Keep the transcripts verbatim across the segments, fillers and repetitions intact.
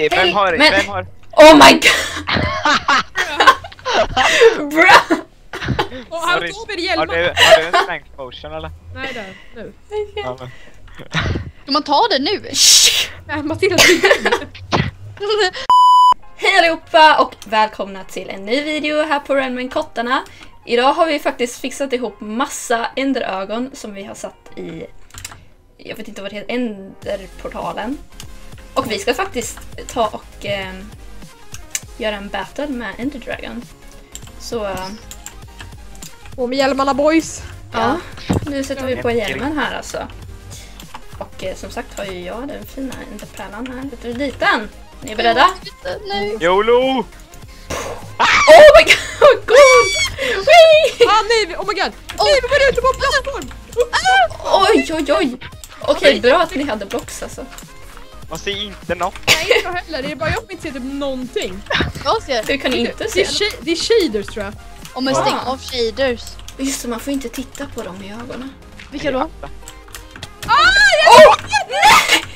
Okej, vem har... Men- Vem har... Oh my god! Bra! Och Har han du, tog med har hjälmen. du, har du en strength potion eller? Nej, där. Nu. Ja, men. Ska man ta det nu? Nej, Matilda. Hej allihopa och välkomna till en ny video här på Renmen Kottarna. Idag har vi faktiskt fixat ihop massa enderögon som vi har satt i, jag vet inte vad det heter, enderportalen. Och vi ska faktiskt ta och eh, göra en battle med Ender Dragon. Så eh, Och med hjälmarna, boys. ja, nu sätter vi på hjälmen här alltså. Och eh, som sagt har ju jag den fina enderpärlan här. Sätter vi dit den? Är ni beredda? Nej. YOLO! Oh my god, vad coolt! Wee! Ah, nej, oh my god. Nej, vi var ute på en plattform. Oj, oj, oj! Okej, bra att ni hade blocks alltså. Man ser inte något. Nej, inte jag heller. Det är bara jag som inte ser typ någonting. Jag ser. Hur kan ni inte Det se är, det? sh- det är shaders, tror jag. Om en Wow. stäng av shaders. Just det, man får inte titta på dem i ögonen. Vilka då? Oh! Nej!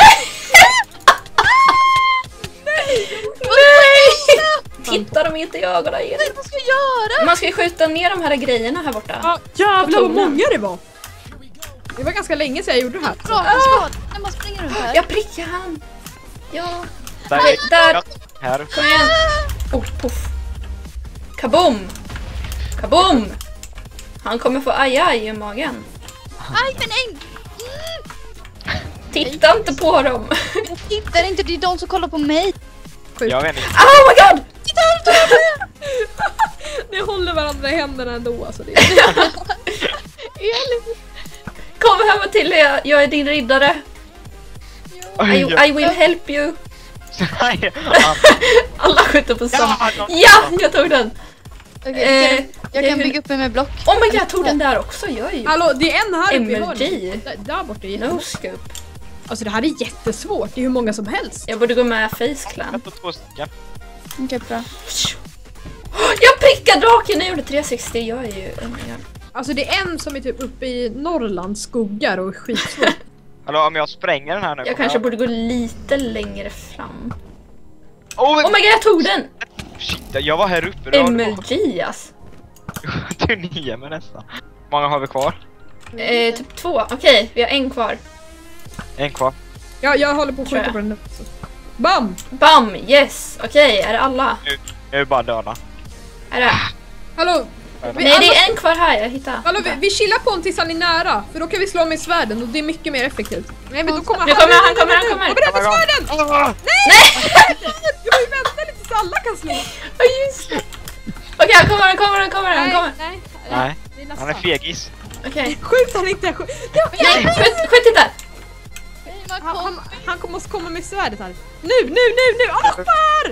Nej! Titta dem inte i ögonen igen. Vad ska jag göra? Man ska ju skjuta ner de här grejerna här borta. Ja, jävlar vad På tonen. många det var. Det var ganska länge sedan jag gjorde det här. Bra, vad ska när man springer runt här? Jag prickar han. Ja. Där, Okej, där. Här. Kom igen. Oh, puff. Kaboom. Kaboom. Han kommer få aj aj i magen. Aj, men en! Titta inte på dem. Jag tittar inte, det är de som kollar på mig. Jag vet inte. Oh my god. Ni håller varandra i händerna ändå. Alltså det Kom här Matilda, jag, jag är din riddare. I, I will help you. Alla skjuter på samma. Ja, jag tog den. Okej, Eh, jag kan, jag det- kan bygga upp mig med block. Oh my god, jag tog den där också. Jag är ju Hallå, det är en här uppe i M L hörnet. G. Där, där borta är jätte... No scope. Alltså det här är jättesvårt. Det är hur många som helst. Jag borde gå med Face Clan. Jag tar två stycken. Okej, bra. Jag prickade draken, jag gjorde tre sextio. Jag är ju... Oh my god. Alltså det är en som är typ uppe i Norrlands skogar och är skitsvårt. Hallå, om jag spränger den här nu. Jag kanske borde gå lite längre fram. Oh, men... Oh my god, jag tog den! Shit, jag var här uppe. M L G alltså. Du är nio med nästan. Hur många har vi kvar? Eh, typ två. Okej, vi har en kvar. En kvar. Ja, jag håller på att Tror skjuta jag. på den nu. Så. Bam! Bam, yes. Okej, är det alla? Nu, nu är bara döda. Är det? Hallå! Vi, Nej, det är en kvar här, jag hittade. Hallå, vi, vi chillar på honom tills han är nära. För då kan vi slå med svärden och det är mycket mer effektivt. Nej, men då kommer Nu kommer han, kommer han, kommer. Kom igen med svärden! Ah! Du får ju vänta lite så alla kan slå. Ja, just det. Okej, han kommer, han kommer, han kommer, han kommer. nej. Nej, Det är han nästan. är fegis. Okej. Skjut han inte! Skjut. Ja, Nej, skjut, skjut inte! Nej, man han, kom. han, han kommer måste komma med svärdet här. Nu, nu, nu, nu! Akbar!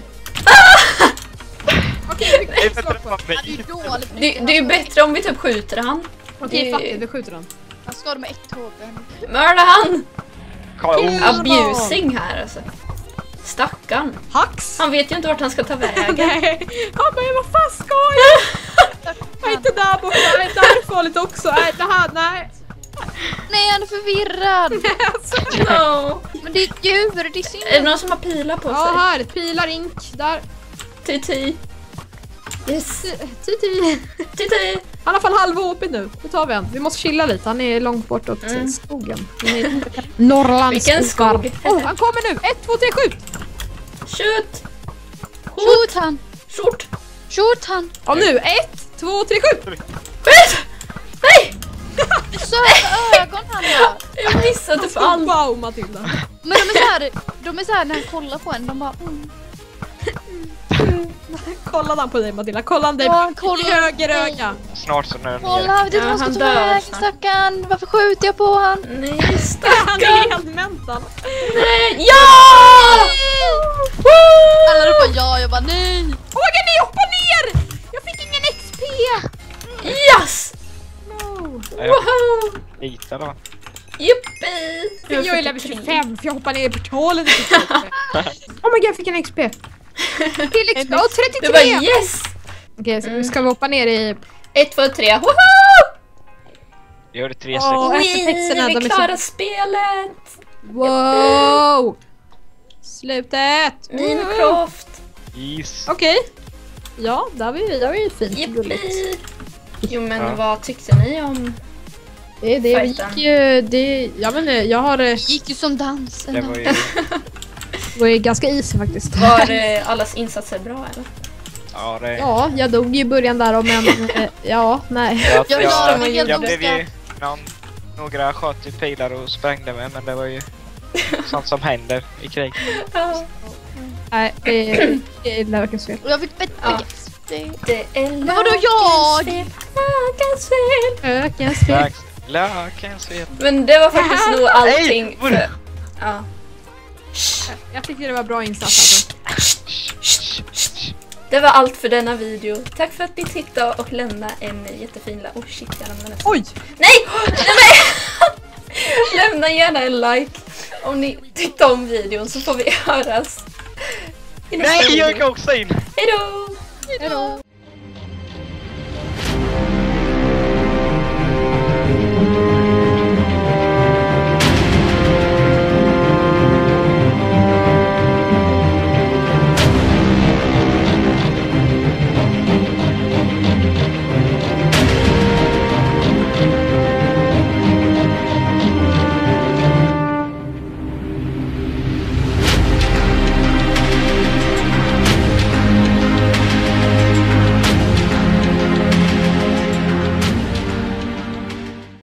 Okej, Det är vi bättre slår än på. vad Ja, det är mig. dåligt. Det, det är ju bättre om vi typ skjuter han. Okej, Det- fattar, vi skjuter honom. Han skadade med ett H P. Mörda han! Kolla, oh. Abusing här alltså. Stackarn. Hax! Han vet ju inte vart han ska ta vägen. Nej, han bara, vad fan ska jag? Jag är inte där borta, nej, där är farligt också. Nej, det här, nej. Nej, han är förvirrad. Alltså. No. Men det är ett djur, det är Är det synd. någon som har pilar på Ja, sig? här, pilar, ink, där. T T. Yes. Titi. T T. I alla fall halva H P nu. Nu tar vi en. Vi måste chilla lite. Han är långt bortåt Mm. skogen. Norrlands Vilken skogar. skog? Oh, han kommer nu. Ett, två, tre, skjut. Shoot. Shoot han. Short. Shoot han. Ja, nu. Ett, två, tre, skjut. Skjut! Nej! Söta ögon han har. Jag missade för allt. Wow, Matilda. Men de är så här, de är så här när han kollar på en, de bara mm. Kollade han på dig, Matilda? Kollade han dig Ja, han i kollar höger på dig. öga? Snart så nu är den ner. Kolla, vet du Ja, vad han ska han ta dör vägen, snart. stackarn. Varför skjuter jag på han? Nej, Han är stackarn. helt mental. Nej. Ja! Alla Woo! ropar ja, jag bara nej. Oh my god, ni hoppar ner! Jag fick ingen X P! Yes! No. Nej, jag Woho! litar då. Yippee! Jag är level tjugofem för jag hoppar ner i portalen. Oh my god, jag fick en X P. Till X P. Åh, Det trettiotre! var yes! Okej, så ska vi hoppa ner i... Ett, två, tre. Woho! Jag gjorde tre Åh, stycken. efter pixeln, Vi de är så- klarar spelet! Wow! Slutet! Minecraft! Is. Okej. Ja, där var ju, där var ju fint och gulligt. Yippee! Jo men Ja. vad tyckte ni om... Det, det Fighten. gick ju... Det, ja, men jag har... eh, Gick ju som dansen. Det var ju... Det var ju ganska easy faktiskt. Var eh, allas insatser bra eller? Ja, det... Ja, jag dog ju i början där och men... eh, ja, nej. Jag, Jag jag, la jag, mig helt jag blev ju... oskadd. Någon, några sköt i pilar och sprängde mig, men det var ju sånt som händer i krig. Nej, det är, det är Lövkens fel. Och jag fick bättre Ja. X P. Det är Men vadå jag? Lökens fel. Lövkens fel. Lax, Lökens vet. Men det var faktiskt nog allting Nej! för... Ja. Jag tycker det var bra insats alltså. Det var allt för denna video. Tack för att ni tittade och lämnade en jättefin like. Oh shit, jag lämnade nästan. Oj! Nej! Nej! Lämna gärna en like om ni tyckte om videon så får vi höras i nästa Nej, jag video. gick också in! Hejdå! Hejdå!